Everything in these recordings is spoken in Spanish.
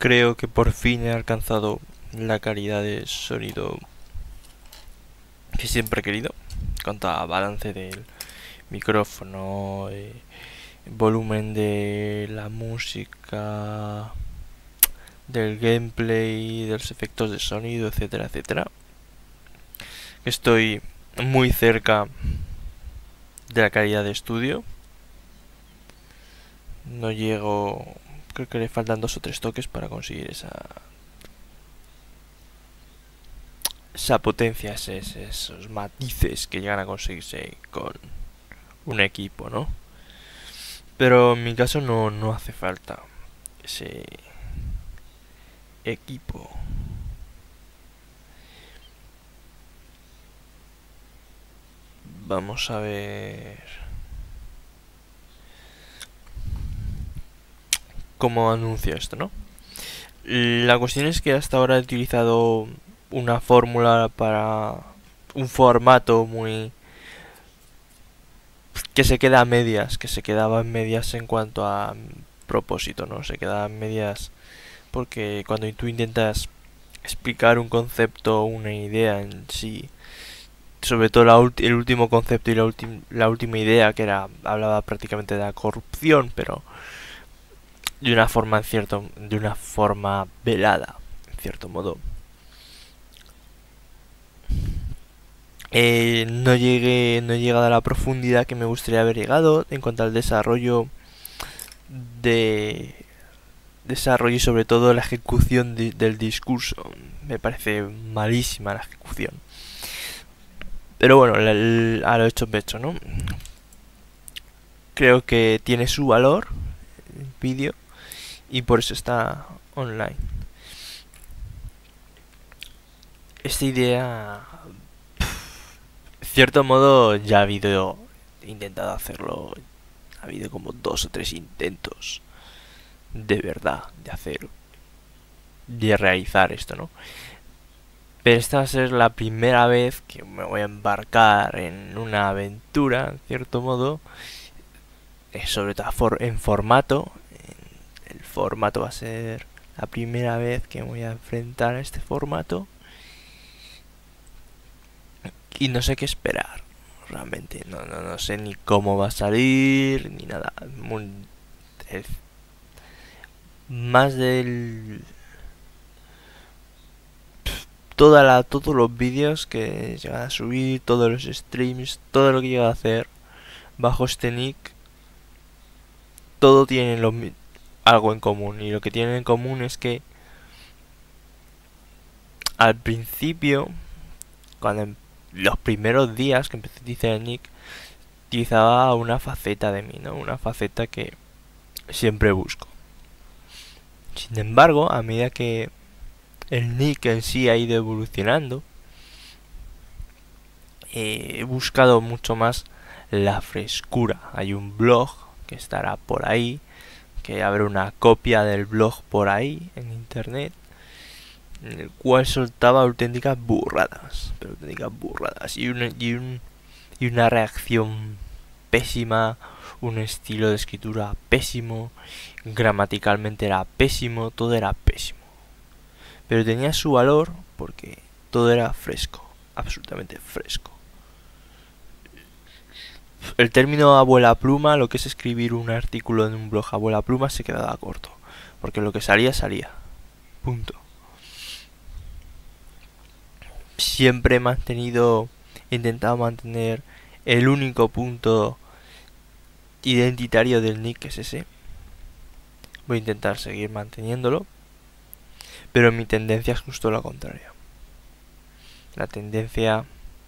Creo que por fin he alcanzado la calidad de sonido que siempre he querido. En cuanto a balance del micrófono, volumen de la música, del gameplay, de los efectos de sonido, etcétera, etcétera. Estoy muy cerca de la calidad de estudio. No llego... Creo que le faltan 2 o 3 toques para conseguir esa potencia, esos matices que llegan a conseguirse con un equipo, ¿no? Pero en mi caso no hace falta ese equipo. Vamos a ver cómo anuncio esto, ¿no? La cuestión es que hasta ahora he utilizado una fórmula para un formato muy... que se queda a medias, que se quedaba en medias en cuanto a propósito, ¿no? Se quedaba en medias porque cuando tú intentas explicar un concepto, una idea en sí, sobre todo el último concepto y la última idea, que era hablaba prácticamente de la corrupción, pero de una forma de una forma velada, en cierto modo. No he llegado a la profundidad que me gustaría haber llegado en cuanto al de desarrollo y sobre todo la ejecución del discurso. Me parece malísima la ejecución. Pero bueno, a lo hecho pecho, ¿no? Creo que tiene su valor el vídeo y por eso está online. Esta idea, en cierto modo, ya ha habido intentado hacerlo. Ha habido como 2 o 3 intentos de verdad de realizar esto, ¿no? Pero esta va a ser la primera vez que me voy a embarcar en una aventura, en cierto modo, sobre todo en formato. El formato va a ser la primera vez que me voy a enfrentar a este formato y no sé qué esperar. Realmente no sé ni cómo va a salir ni nada. Más del todos los vídeos que llegan a subir, todos los streams, todo lo que llega a hacer bajo este nick, todo tiene algo en común. Y lo que tienen en común es que al principio, cuando los primeros días que empecé a utilizar el nick, utilizaba una faceta de mí, ¿no? Una faceta que siempre busco. Sin embargo, a medida que el nick en sí ha ido evolucionando, he buscado mucho más la frescura. Hay un blog que estará por ahí, que habrá una copia del blog por ahí en internet, en el cual soltaba auténticas burradas, pero auténticas burradas, y una reacción pésima, un estilo de escritura pésimo, gramaticalmente era pésimo, todo era pésimo. Pero tenía su valor porque todo era fresco, absolutamente fresco. El término abuela pluma, lo que es escribir un artículo en un blog abuela pluma, se quedaba corto, porque lo que salía, salía. Punto. Siempre he intentado mantener el único punto identitario del nick, que es ese. Voy a intentar seguir manteniéndolo, pero mi tendencia es justo la contraria. La tendencia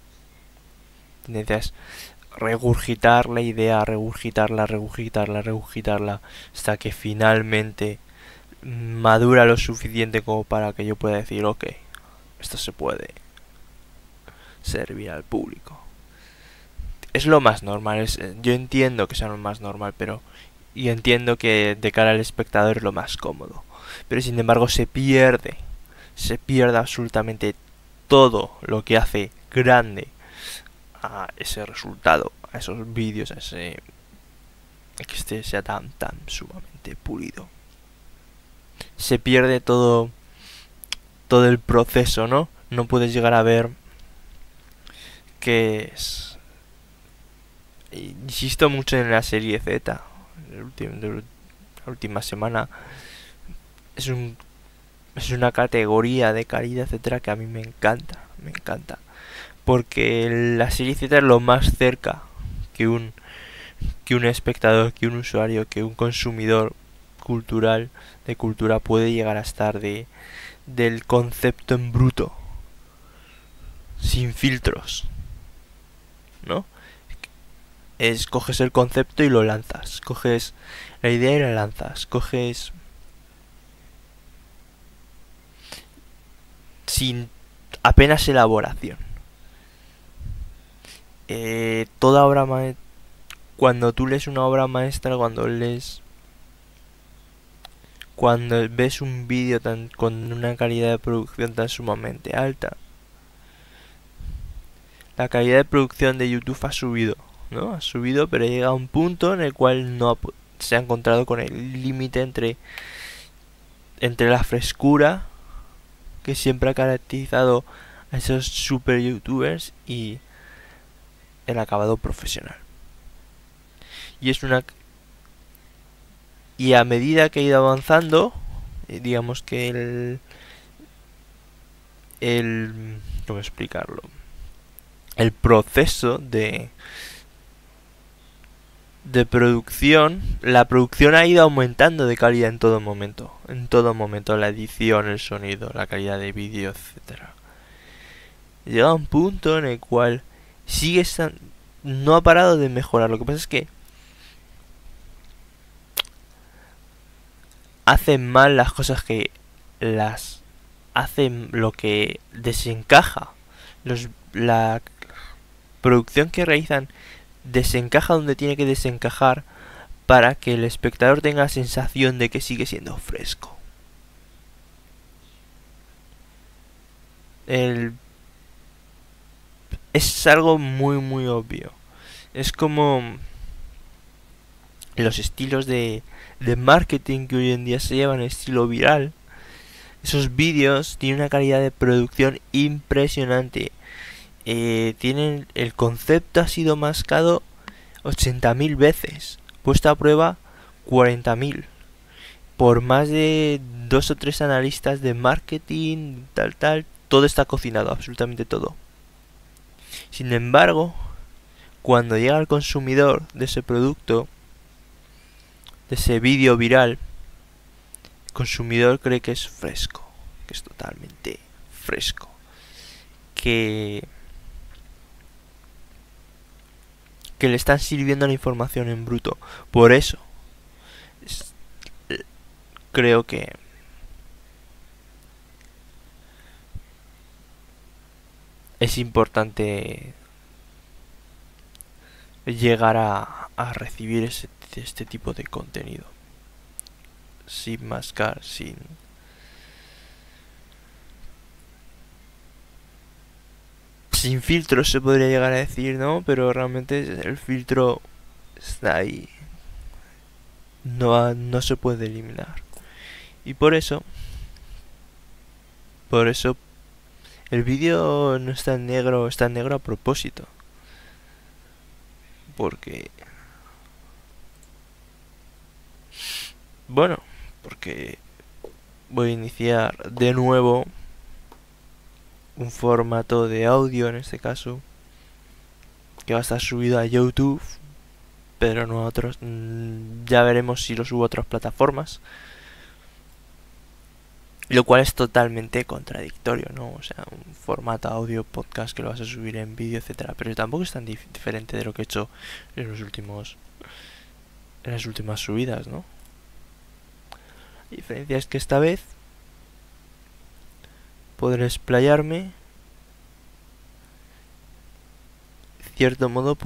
es regurgitar la idea, regurgitarla, hasta que finalmente madura lo suficiente como para que yo pueda decir, ok, esto se puede servir al público. Es lo más normal, yo entiendo que sea lo más normal, pero y entiendo que de cara al espectador es lo más cómodo. Pero sin embargo se pierde absolutamente todo lo que hace grande a ese resultado, a esos vídeos, que este sea tan sumamente pulido. se pierde todo el proceso, ¿no? No puedes llegar a ver qué es. Insisto mucho en la serie Z. De la última semana es una categoría de calidad, etcétera, que a mí me encanta, porque la serie Z es lo más cerca que un espectador, que un usuario, que un consumidor cultural, de cultura, puede llegar a estar del concepto en bruto, sin filtros, ¿no? Coges el concepto y lo lanzas, coges la idea y la lanzas, coges sin apenas elaboración. Toda obra maestra, cuando tú lees una obra maestra, cuando ves un vídeo con una calidad de producción tan sumamente alta, la calidad de producción de YouTube ha subido, ¿no? Ha subido, pero llega a un punto en el cual no se ha encontrado con el límite entre la frescura que siempre ha caracterizado a esos super youtubers y el acabado profesional. Y a medida que ha ido avanzando, digamos que ¿cómo explicarlo? El proceso de producción, la producción ha ido aumentando de calidad en todo momento. En todo momento, la edición, el sonido, la calidad de vídeo, etcétera. Llega a un punto en el cual no ha parado de mejorar. Lo que pasa es que hacen mal las cosas que las hacen, lo que desencaja. La producción que realizan desencaja donde tiene que desencajar para que el espectador tenga la sensación de que sigue siendo fresco. Es algo muy muy obvio. Es como los estilos de marketing que hoy en día se llevan, estilo viral. Esos vídeos tienen una calidad de producción impresionante. El concepto ha sido mascado 80.000 veces, puesto a prueba 40.000 por más de 2 o 3 analistas de marketing, todo está cocinado, absolutamente todo. Sin embargo, cuando llega al consumidor de ese producto, de ese vídeo viral, el consumidor cree que es fresco, que es totalmente fresco, que le están sirviendo la información en bruto. Por eso creo que es importante llegar a recibir este tipo de contenido sin mascar, sin filtros, se podría llegar a decir, ¿no? Pero realmente el filtro está ahí, no se puede eliminar. Y por eso el vídeo no está en negro, está en negro a propósito. Porque voy a iniciar de nuevo un formato de audio, en este caso, que va a estar subido a YouTube, pero no a otros. Ya veremos si lo subo a otras plataformas, lo cual es totalmente contradictorio, ¿no? O sea, un formato audio podcast que lo vas a subir en vídeo, etcétera, pero tampoco es tan diferente de lo que he hecho en las últimas subidas, ¿no? La diferencia es que esta vez podré explayarme. De cierto modo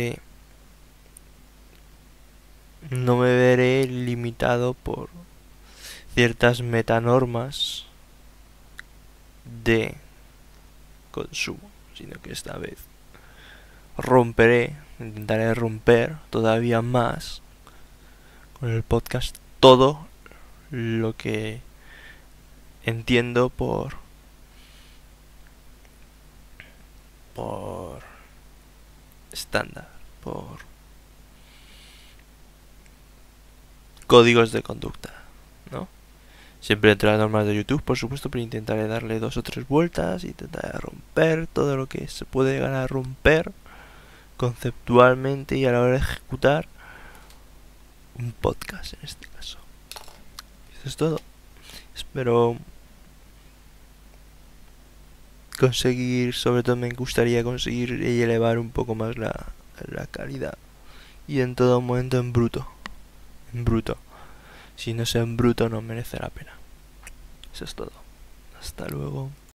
no me veré limitado por ciertas metanormas de consumo, sino que esta vez intentaré romper todavía más con el podcast todo lo que entiendo por estándar, por códigos de conducta, ¿no? Siempre entre las normas de YouTube, por supuesto, pero intentaré darle 2 o 3 vueltas, intentaré romper todo lo que se puede llegar a romper conceptualmente y a la hora de ejecutar un podcast en este caso. Eso es todo. Espero conseguir, sobre todo me gustaría conseguir y elevar un poco más la calidad. Y en todo momento en bruto. En bruto. Si no sea en bruto no merece la pena. Eso es todo. Hasta luego.